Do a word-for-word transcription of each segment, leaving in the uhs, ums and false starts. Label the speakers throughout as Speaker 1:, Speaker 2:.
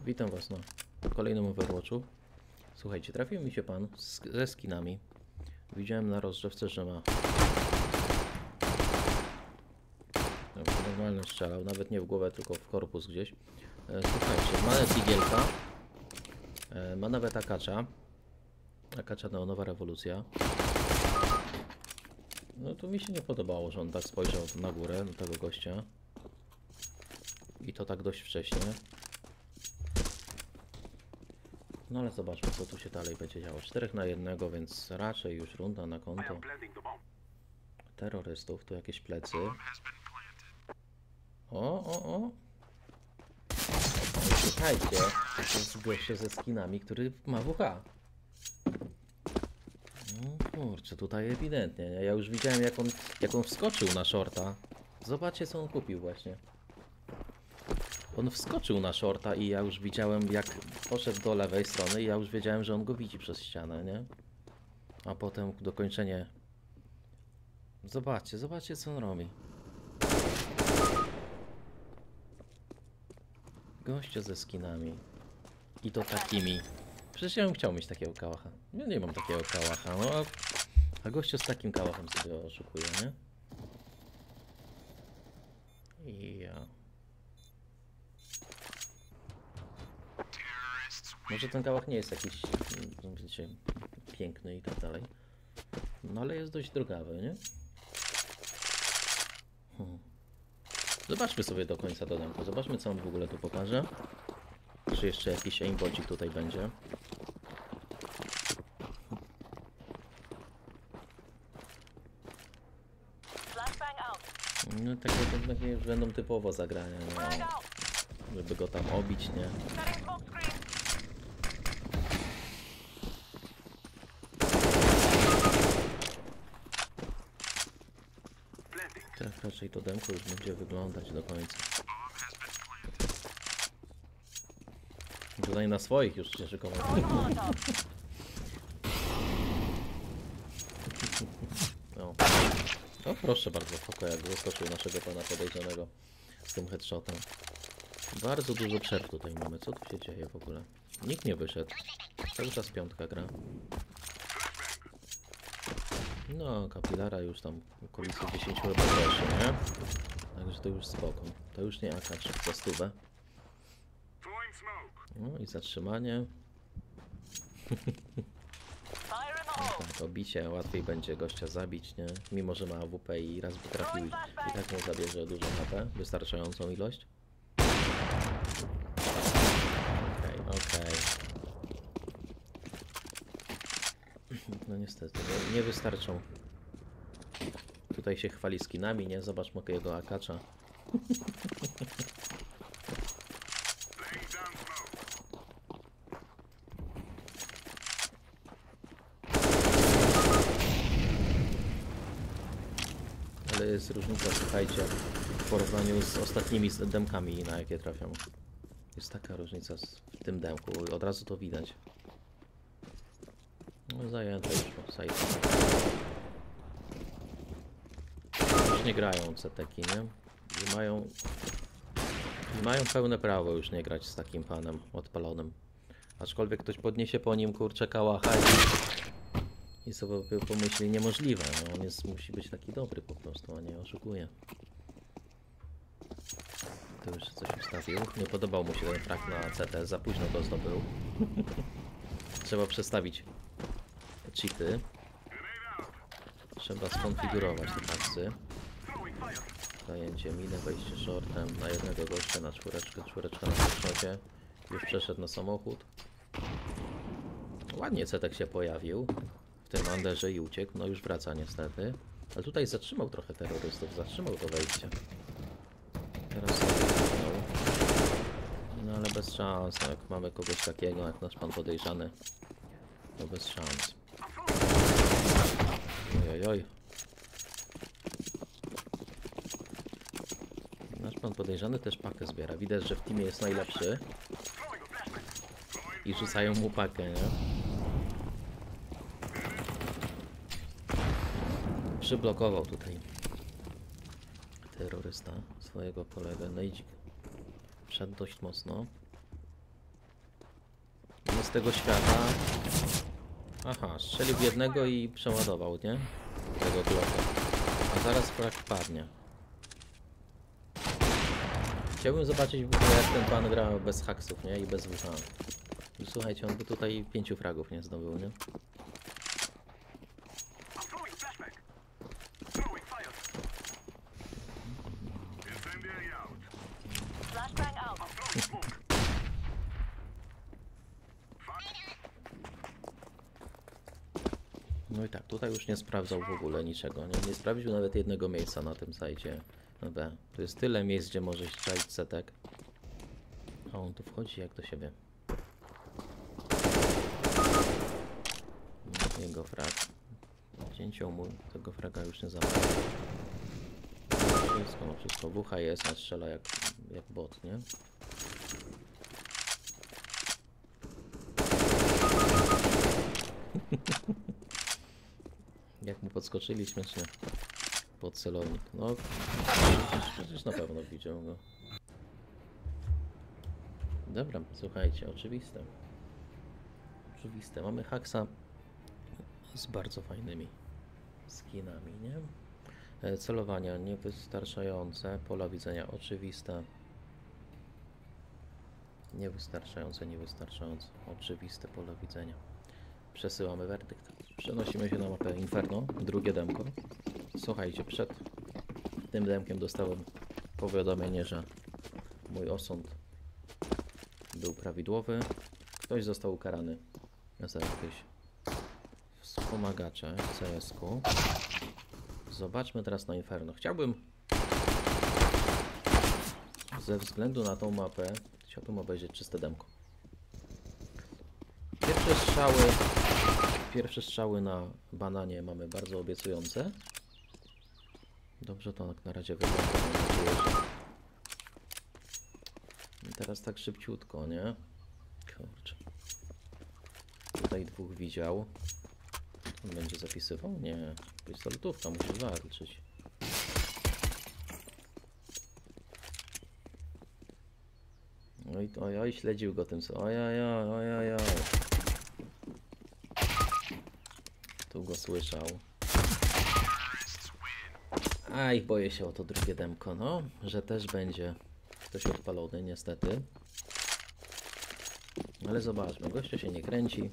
Speaker 1: Witam was na kolejnym Overwatchu. Słuchajcie, trafił mi się pan z, ze skinami. Widziałem na rozgrzewce, że ma... Dobra, normalnie strzelał, nawet nie w głowę, tylko w korpus gdzieś. E, słuchajcie, ma Digielka. E, ma nawet Akacza. Akacza neonowa rewolucja. No to mi się nie podobało, że on tak spojrzał na górę, do tego gościa. I to tak dość wcześnie. No ale zobaczmy, co tu się dalej będzie działo. czterech na jednego, więc raczej już runda na konto terrorystów. Tu jakieś plecy. O, o, o. No, słuchajcie, to jest goście ze skinami, który ma W H. No kurczę, tutaj ewidentnie. Nie? Ja już widziałem, jak on, jak on wskoczył na shorta. Zobaczcie, co on kupił właśnie. On wskoczył na shorta i ja już widziałem, jak poszedł do lewej strony i ja już wiedziałem, że on go widzi przez ścianę, nie? A potem dokończenie. Zobaczcie, zobaczcie, co on robi. Goście ze skinami. I to takimi. Przecież ja bym chciał mieć takiego kałacha. Ja nie mam takiego kałacha, no a, a goście z takim kałachem sobie oszukuje, nie? I ja... Może ten kałach nie jest jakiś, wiecie, piękny i tak dalej. No ale jest dość drogawy, nie? Hmm. Zobaczmy sobie do końca dodamku. Zobaczmy, co on w ogóle tu pokaże. Czy jeszcze jakiś aimbocik tutaj będzie. No takie, takie już będą typowo zagrania, no. Żeby go tam obić, nie? Tak raczej to demko już będzie wyglądać do końca. Tutaj na swoich już się szykował. No. No proszę bardzo, Foko, jak zaskoczył naszego pana podejrzanego z tym headshotem. Bardzo dużo przerw tutaj mamy. Co tu się dzieje w ogóle? Nikt nie wyszedł. Cały czas piątka gra. No, Kapilara już tam w okolicy dziesięć chyba też, nie? Także to już spoko. To już nie akacz za stówę. No i zatrzymanie. No tak, obicie łatwiej będzie gościa zabić, nie? Mimo że ma A W P i raz by trafił i tak mu zabierze dużo H P, wystarczającą ilość. Okej, okay, okej. Okay. No niestety, no, nie wystarczą. Tutaj się chwali skinami, nie? Zobacz mojego akacza. Ale jest różnica, słuchajcie, w porównaniu z ostatnimi demkami, na jakie trafią. Jest taka różnica w tym demku, od razu to widać. No zajęte już po sajcie. Już nie grają ceteki, nie? I mają... I mają pełne prawo już nie grać z takim panem odpalonym. Aczkolwiek ktoś podniesie po nim, kurczę, kałacha i, i sobie pomyśli niemożliwe. No, on jest, musi być taki dobry po prostu, a nie oszukuje. To już coś ustawił. Nie podobał mu się ten frag na C T, za późno go zdobył. Trzeba przestawić cheaty. Trzeba skonfigurować te pasy. Zajęcie miny, wejście shortem na jednego gościa, na czwóreczkę, czwóreczka na headshocie. Już przeszedł na samochód. Ładnie Cetek się pojawił w tym anderze i uciekł. No już wraca niestety. Ale tutaj zatrzymał trochę terrorystów, zatrzymał to wejście. Teraz zatrzymał. No ale bez szans, no, jak mamy kogoś takiego jak nasz pan podejrzany, to bez szans. Ojojoj. Nasz pan podejrzany też pakę zbiera. Widać, że w teamie jest najlepszy. I rzucają mu pakę, nie? Przyblokował tutaj terrorysta swojego kolegę. Nejdzik wszedł dość mocno. tego świata. Aha, strzelił w jednego i przeładował, nie? Tego Glocka. A zaraz frak padnie. Chciałbym zobaczyć, jak ten pan gra bez haksów, nie? I bez W H. I słuchajcie, on by tutaj pięciu fragów nie zdobył, nie? No i tak, tutaj już nie sprawdzał w ogóle niczego, nie? Nie sprawdził nawet jednego miejsca na tym sajcie B. Tu jest tyle miejsc, gdzie może strzelić setek. A on tu wchodzi jak do siebie. Jego frag. Cięcią mu tego fraga już nie zabrał. Wszystko, no wszystko. W H jest, a strzela jak, jak bot, nie? Jak mu podskoczyli śmiesznie pod celownik. No, przecież na pewno widział go. Dobra, słuchajcie, oczywiste. Oczywiste. Mamy haksa z bardzo fajnymi skinami, nie? E, celowania niewystarczające, pola widzenia oczywiste. Niewystarczające, niewystarczające, oczywiste pole widzenia. Przesyłamy werdykt. Przenosimy się na mapę Inferno, drugie demko. Słuchajcie, przed tym demkiem dostałem powiadomienie, że mój osąd był prawidłowy. Ktoś został ukarany za jakieś wspomagacze w C S ku. Zobaczmy teraz na Inferno. Chciałbym ze względu na tą mapę, chciałbym obejrzeć czyste demko. Pierwsze strzały Pierwsze strzały na bananie mamy bardzo obiecujące. Dobrze to na razie wygląda. Mam nadzieję, że... I teraz tak szybciutko, nie? Kurczę. Tutaj dwóch widział. On będzie zapisywał? Nie. Pistoletówka musi walczyć. Oj, oj, oj, śledził go tym co. Oj, oj, oj, oj, oj, oj. Tu go słyszał. Aj, boję się o to drugie demko, no, że też będzie ktoś odpalony, niestety. Ale zobaczmy, gościu się nie kręci.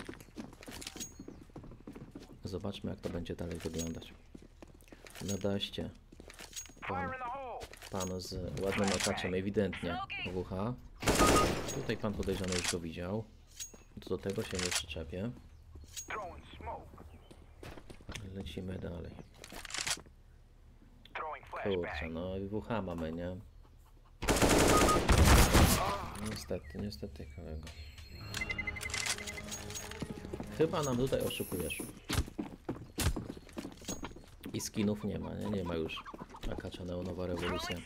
Speaker 1: Zobaczmy, jak to będzie dalej wyglądać. Na daście pan, pan z ładnym okaczem, ewidentnie W H. Tutaj pan podejrzany już go widział. Do tego się nie przyczepię. Lecimy dalej. Kurczę, no i W H mamy, nie? Niestety, niestety kolego. Chyba nam tutaj oszukujesz. I skinów nie ma, nie? Nie ma już Akacza Neonowa Rewolucja.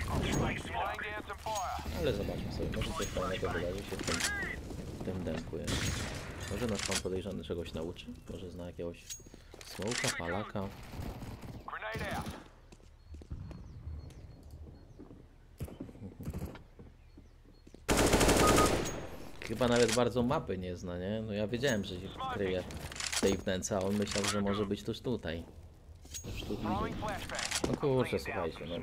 Speaker 1: Ale zobaczmy sobie, może coś fajnego wydarzy się w tym, w tym demku. Nie? Może nas pan podejrzany czegoś nauczy? Może zna jakiegoś smoka, palaka? Chyba nawet bardzo mapy nie zna, nie? No ja wiedziałem, że się kryje w tej wnęce, a on myślał, że może być tuż tutaj. Już tu bliżej. No kurczę, słuchajcie, no.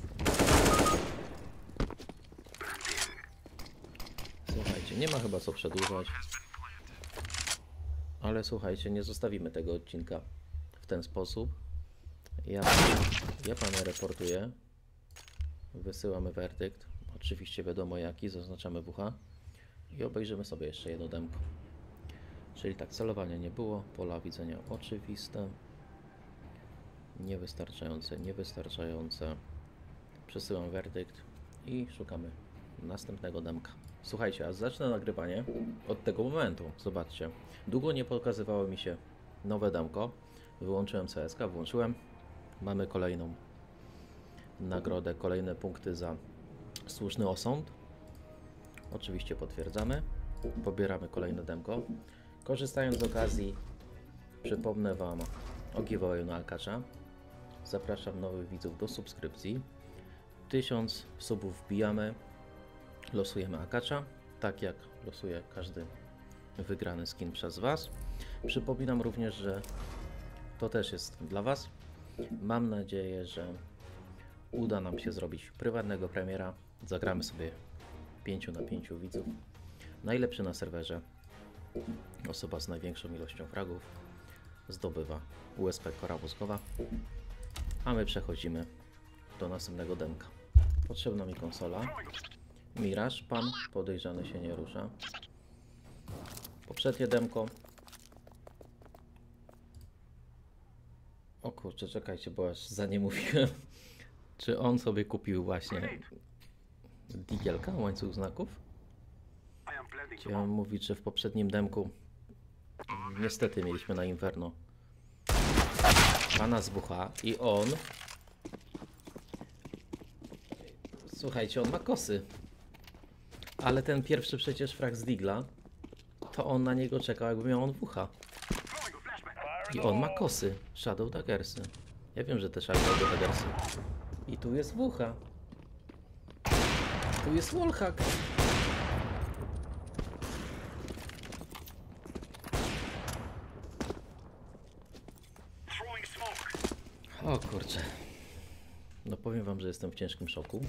Speaker 1: Słuchajcie, nie ma chyba co przedłużać. Ale słuchajcie, nie zostawimy tego odcinka w ten sposób. Ja, ja pana reportuję. Wysyłamy werdykt. Oczywiście wiadomo jaki, zaznaczamy W H. I obejrzymy sobie jeszcze jedno demko. Czyli tak, celowania nie było, pola widzenia oczywiste. Niewystarczające, niewystarczające. Przesyłam werdykt i szukamy następnego demka. Słuchajcie, a zacznę nagrywanie od tego momentu. Zobaczcie, długo nie pokazywało mi się nowe demko. Wyłączyłem C S K, włączyłem. Mamy kolejną nagrodę, kolejne punkty za słuszny osąd. Oczywiście potwierdzamy. Pobieramy kolejne demko. Korzystając z okazji, przypomnę Wam o giveawayu na Akacza. Zapraszam nowych widzów do subskrypcji. Tysiąc subów wbijamy. Losujemy Akacza, tak jak losuje każdy wygrany skin przez Was. Przypominam również, że to też jest dla Was. Mam nadzieję, że uda nam się zrobić prywatnego premiera. Zagramy sobie pięć na pięć widzów. Najlepszy na serwerze, osoba z największą ilością fragów, zdobywa U S P kora mózgowa, a my przechodzimy do następnego demka. Potrzebna mi konsola. Miraż, pan podejrzany się nie rusza. Poprzednie demko. O kurczę, czekajcie, bo aż za nie mówiłem. Czy on sobie kupił właśnie digielka, łańcuch znaków? Chciałem mówić, że w poprzednim demku niestety mieliśmy na Inferno pana z W H i on, słuchajcie, on ma kosy, ale ten pierwszy przecież frag z Digla, to on na niego czekał, jakby miał on W H i on ma kosy, Shadow Daggersy. Ja wiem, że te Shadow Daggersy i tu jest W H, tu jest wallhack. O kurczę. No powiem wam, że jestem w ciężkim szoku.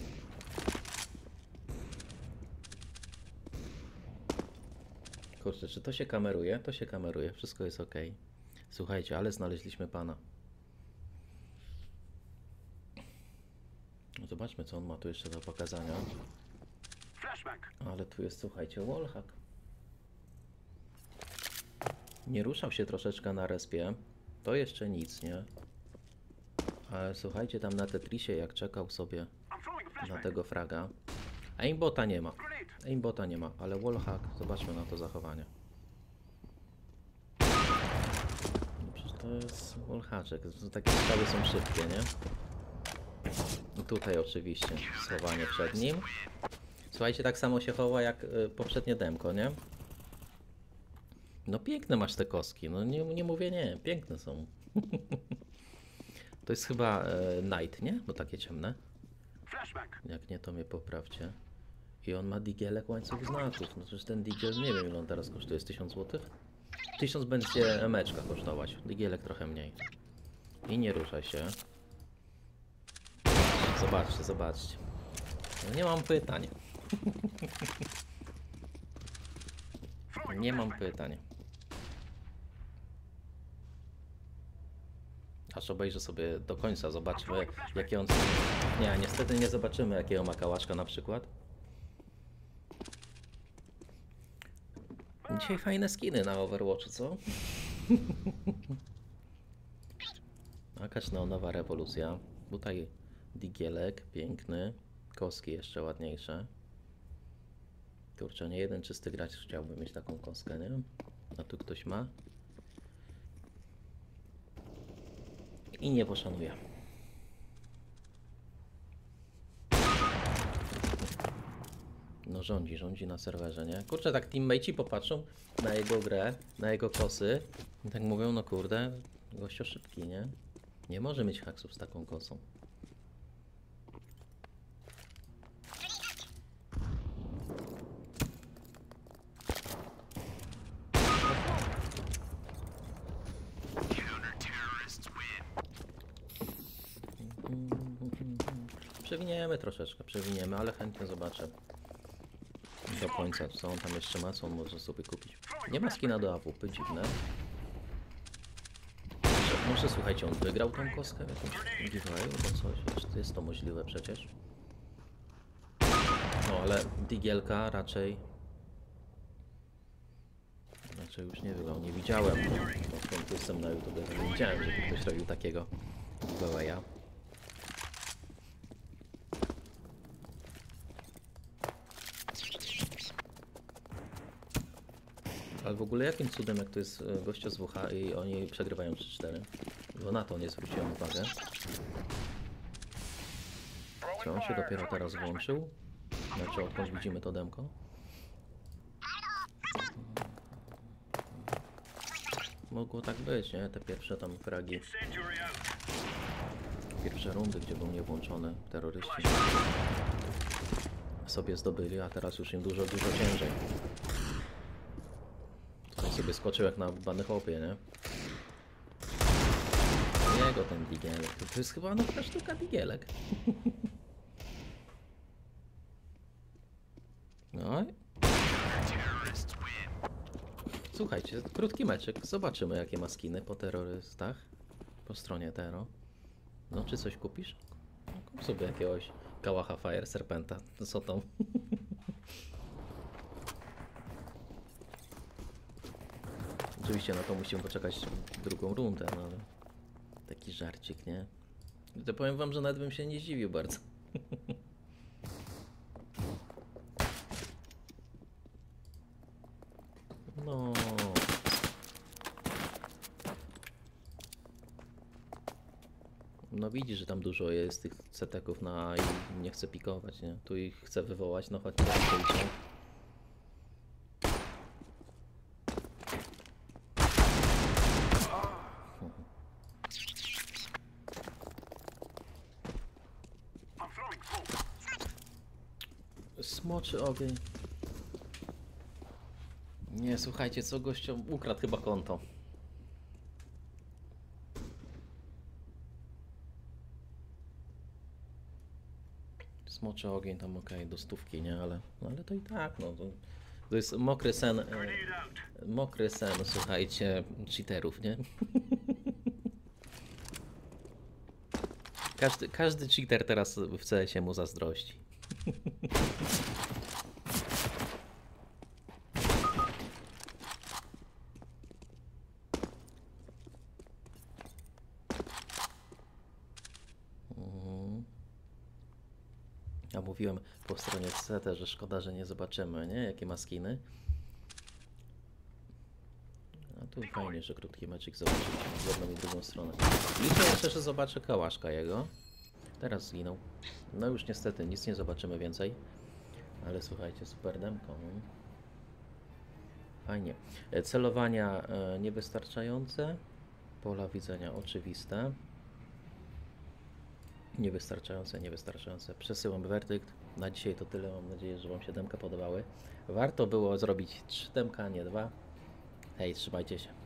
Speaker 1: Kurczę, czy to się kameruje? To się kameruje, wszystko jest ok. Słuchajcie, ale znaleźliśmy pana. No zobaczmy, co on ma tu jeszcze do pokazania. Ale tu jest, słuchajcie, wallhack. Nie ruszał się troszeczkę na respie. To jeszcze nic, nie? Ale słuchajcie, tam na Tetrisie, jak czekał sobie na tego fraga. Aimbota nie ma. Aimbota nie ma, ale wallhack, zobaczmy na to zachowanie. No przecież to jest wallhaczek. Takie strzały są szybkie, nie? I tutaj oczywiście schowanie przed nim. Słuchajcie, tak samo się chowa jak y, poprzednie demko, nie? No piękne masz te kostki, no nie, nie mówię nie, piękne są. To jest chyba e, Night, nie? Bo takie ciemne. Jak nie, to mnie poprawcie. I on ma digielek łańcuch znaków. No przecież ten digiel, nie wiem ile on teraz kosztuje, jest tysiąc złotych? tysiąc będzie emeczka kosztować, digielek trochę mniej. I nie ruszaj się. Zobaczcie, zobaczcie. No nie mam pytań. Nie mam pytań. Aż obejrzę sobie do końca, zobaczmy jakie on... Nie, niestety nie zobaczymy jakiego ma kałaszka na przykład. Dzisiaj fajne skiny na Overwatchu, co? Jakaś neonowa rewolucja. Tutaj digielek, piękny. Koski jeszcze ładniejsze. Kurczę, nie jeden czysty gracz chciałby mieć taką koskę, nie? A tu ktoś ma. I nie poszanuje. No rządzi, rządzi na serwerze, nie? Kurczę, tak teammateci popatrzą na jego grę, na jego kosy i tak mówią, no kurde, gościo szybki, nie? Nie może mieć haksów z taką kosą. Przewiniemy troszeczkę, przewiniemy, ale chętnie zobaczę do końca, co on tam jeszcze ma, co on może sobie kupić. Nie ma skina do A W P, dziwne. Może, może słuchajcie, on wygrał tą kostkę w jakimś giveaway albo coś, czy to jest to możliwe przecież? No ale digielka raczej... Raczej już nie wygrał, nie widziałem. No, skąd jestem na YouTube, nie widziałem, żeby ktoś robił takiego giveawaya. Ale w ogóle jakim cudem, jak to jest gościa z W H i oni przegrywają trzy cztery? Bo na to nie zwróciłem uwagę. Czy on się dopiero teraz włączył? Znaczy odkąd widzimy to demko? Mogło tak być, nie? Te pierwsze tam fragi. Pierwsze rundy, gdzie był niewłączony terroryści sobie zdobyli, a teraz już im dużo, dużo ciężej. sobie skoczył jak na bany chłopie, nie? Jego ten digielek. To, to jest chyba nowa sztuka digielek. No i... Słuchajcie, krótki meczek. Zobaczymy jakie ma skiny po terrorystach. Po stronie Tero. No czy coś kupisz? No, kup sobie jakiegoś Kałacha Fire Serpenta. Co tam? Oczywiście na to musimy poczekać drugą rundę, no ale... Taki żarcik, nie? To powiem wam, że nawet bym się nie zdziwił bardzo. No. No widzisz, że tam dużo jest tych ceteków na i nie chcę pikować, nie? Tu ich chcę wywołać, no choć nie liczą. Smoczy ogień. Nie, słuchajcie, co gościom ukradł chyba konto. Smoczy ogień tam okej, okay, do stówki, nie? Ale, no, ale to i tak, no to, to jest mokry sen, e, mokry sen, słuchajcie, cheaterów, nie? Każdy, każdy cheater teraz w C S-ie mu zazdrości. Ja mówiłem po stronie C T, że szkoda, że nie zobaczymy, nie? Jakie ma skiny. A tu fajnie, że krótki meczek zobaczyć w jedną i drugą stronę. Liczę jeszcze, że zobaczę Kałaszka jego. Teraz zginął. No już niestety nic nie zobaczymy więcej. Ale słuchajcie, super demko. Fajnie. Celowania e, niewystarczające. Pola widzenia oczywiste. Niewystarczające, niewystarczające. Przesyłam werdykt. Na dzisiaj to tyle. Mam nadzieję, że wam się demka podobały. Warto było zrobić trzy demka, nie dwa. Hej, trzymajcie się.